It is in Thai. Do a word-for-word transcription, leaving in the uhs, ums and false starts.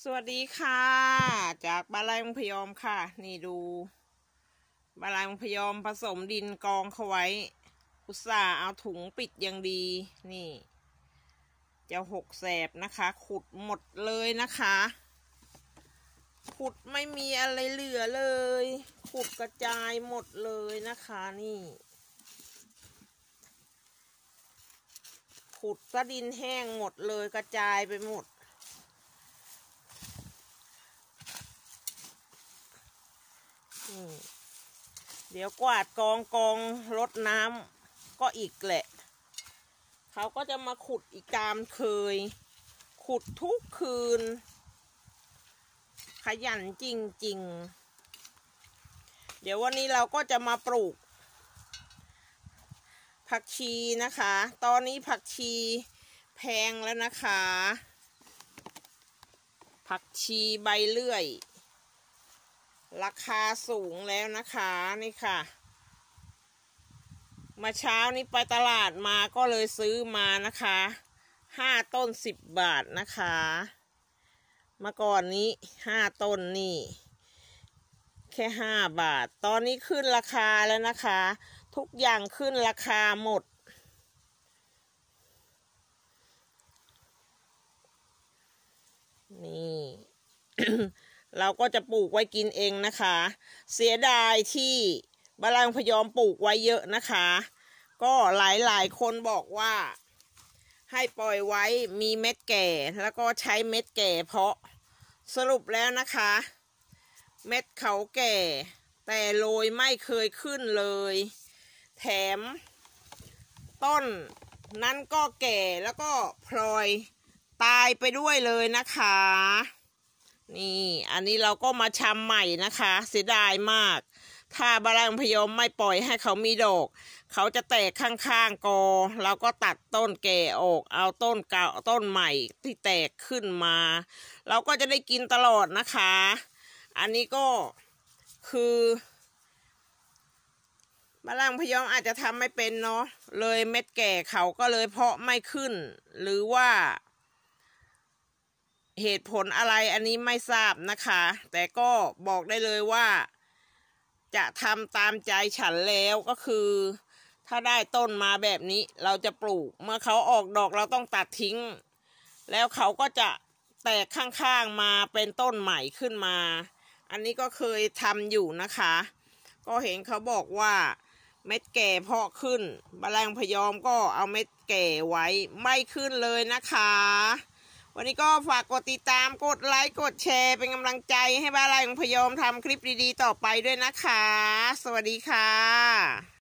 สวัสดีค่ะจากบาลัยมังพยอมค่ะนี่ดูบาลัยมังพยอมผสมดินกองเขาไว้อุตส่าห์เอาถุงปิดอย่างดีนี่จะหกแสบนะคะขุดหมดเลยนะคะขุดไม่มีอะไรเหลือเลยขุดกระจายหมดเลยนะคะนี่ขุดซะดินแห้งหมดเลยกระจายไปหมดเดี๋ยวกวาดกองกองรดน้ำก็อีกแหละเขาก็จะมาขุดอีกตามเคยขุดทุกคืนขยันจริงๆเดี๋ยววันนี้เราก็จะมาปลูกผักชีนะคะตอนนี้ผักชีแพงแล้วนะคะผักชีใบเลื่อยราคาสูงแล้วนะคะนี่ค่ะมาเช้านี้ไปตลาดมาก็เลยซื้อมานะคะห้าต้นสิบบาทนะคะเมื่อก่อนนี้ห้าต้นนี่แค่ห้าบาทตอนนี้ขึ้นราคาแล้วนะคะทุกอย่างขึ้นราคาหมดนี่ เราก็จะปลูกไว้กินเองนะคะเสียดายที่บาลัยมังพยอมปลูกไว้เยอะนะคะก็หลายๆคนบอกว่าให้ปล่อยไว้มีเม็ดแก่แล้วก็ใช้เม็ดแก่เพาะสรุปแล้วนะคะเม็ดเขาแก่แต่โรยไม่เคยขึ้นเลยแถมต้นนั้นก็แก่แล้วก็พลอยตายไปด้วยเลยนะคะนี่อันนี้เราก็มาชำใหม่นะคะเสียดายมากถ้าบาลัยมังพยอมไม่ปล่อยให้เขามีดอกเขาจะแตกข้างๆกอเราก็ตัดต้นแก่ออกเอาต้นเก่าต้นใหม่ที่แตกขึ้นมาเราก็จะได้กินตลอดนะคะอันนี้ก็คือบาลัยมังพยอมอาจจะทำไม่เป็นเนาะเลยเม็ดแก่เขาก็เลยเพาะไม่ขึ้นหรือว่าเหตุผลอะไรอันนี้ไม่ทราบนะคะแต่ก็บอกได้เลยว่าจะทำตามใจฉันแล้วก็คือถ้าได้ต้นมาแบบนี้เราจะปลูกเมื่อเขาออกดอกเราต้องตัดทิ้งแล้วเขาก็จะแตกข้างๆมาเป็นต้นใหม่ขึ้นมาอันนี้ก็เคยทำอยู่นะคะก็เห็นเขาบอกว่าเม็ดแก่เพาะขึ้นบาลัยมังพยอมก็เอาเม็ดแก่ไว้ไม่ขึ้นเลยนะคะวันนี้ก็ฝากกดติดตามกดไลค์กดแชร์เป็นกำลังใจให้บาลัยมังพยอมทำคลิปดีๆต่อไปด้วยนะคะสวัสดีค่ะ